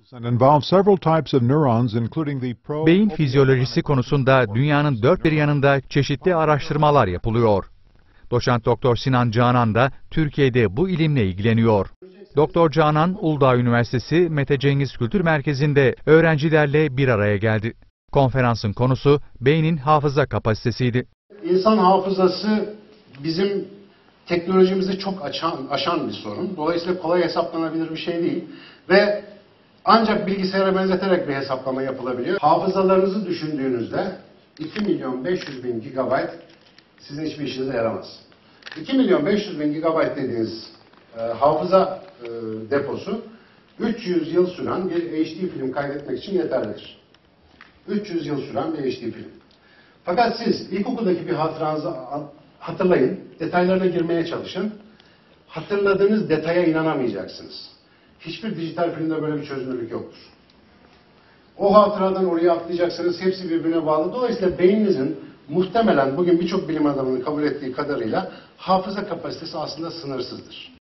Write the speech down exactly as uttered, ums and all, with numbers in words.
Beyin fizyolojisi konusunda dünyanın dört bir yanında çeşitli araştırmalar yapılıyor. Doçent Doktor Sinan Canan da Türkiye'de bu ilimle ilgileniyor. Doktor Canan, Uludağ Üniversitesi Mete Cengiz Kültür Merkezi'nde öğrencilerle bir araya geldi. Konferansın konusu beynin hafıza kapasitesiydi. İnsan hafızası bizim teknolojimizi çok açan, aşan bir sorun. Dolayısıyla kolay hesaplanabilir bir şey değil. Ve ancak bilgisayara benzeterek bir hesaplama yapılabiliyor. Hafızalarınızı düşündüğünüzde iki milyon beş yüz bin gigabayt sizin hiçbir işinize yaramaz. iki milyon beş yüz bin gigabayt dediğiniz e, hafıza e, deposu üç yüz yıl süren bir H D film kaydetmek için yeterlidir. üç yüz yıl süren bir H D film. Fakat siz ilkokuldaki bir hatıranızı hatırlayın, detaylarına girmeye çalışın. Hatırladığınız detaya inanamayacaksınız. Hiçbir dijital filmde böyle bir çözünürlük yoktur. O hatıradan oraya atlayacaksınız, hepsi birbirine bağlı. Dolayısıyla beyninizin muhtemelen bugün birçok bilim adamının kabul ettiği kadarıyla hafıza kapasitesi aslında sınırsızdır.